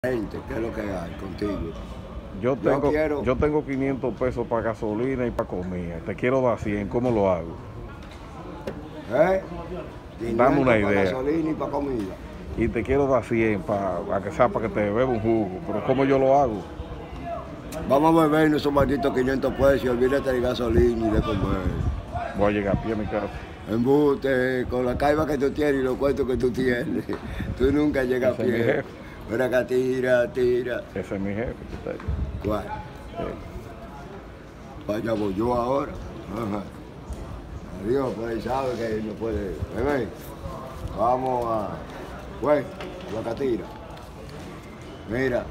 Gente, ¿qué es lo que hay contigo? Yo tengo 500 pesos para gasolina y para comida. Te quiero dar 100, ¿cómo lo hago? ¿Eh? Dame una 500 para idea. gasolina y para comida. Y te quiero dar 100 para que sea para que te beba un jugo. Pero ¿cómo yo lo hago? Vamos a beber esos malditos 500 pesos y olvídate de gasolina y de comer. Voy a llegar a pie a mi casa. Embute, con la caiba que tú tienes y los cuentos que tú tienes. Tú nunca llegas a Ese es mi pie. jefe. Ven acá, tira. Ese es mi jefe. ¿Cuál? Vaya, voy yo ahora. Ajá. Adiós, pues ahí sabe que no puede. Ven. Vamos a. Güey, la catira. Mira.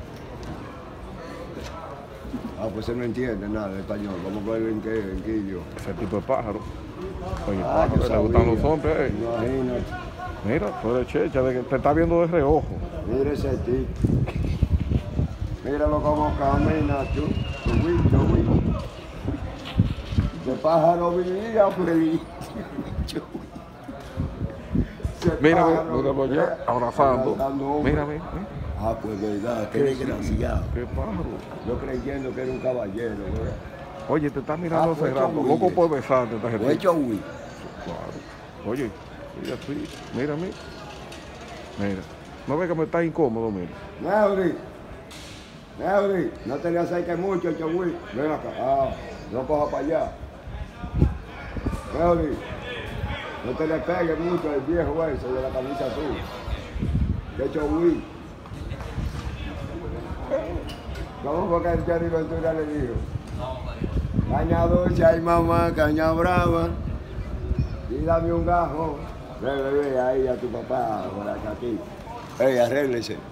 Pues él no entiende nada de español. Vamos a ver en qué yo. Ese tipo de pájaro. Oye, Yo pájaro, le gustan los hombres. Imagínate. Mira, tú eres checha, de que te está viendo de reojo. Mira ese tipo. Míralo como camina, tú. De pájaro vivía feliz. Míralo ya, abrazando. Mírame. Pues verdad, qué desgraciado. Qué pájaro. Yo creyendo que era un caballero, ¿verdad? Oye, te está mirando Pues cerrado. hecho Loco Willy. por besarte. Lo he hecho Wii. Claro. Oye, mira así. Mírame. Mira. No ve que me está incómodo, mira. Neuri, no te le acerques mucho, Chogui. Ven acá. No coja para allá. Neuri, no te le pegues mucho al viejo ese de la camisa azul. Que Chogui. ¿Cómo fue que el Jerry Ventura le dijo? Caña dulce, ay mamá, caña brava. Y dame un gajo. Ve ahí a tu papá, por acá aquí. Arréglese.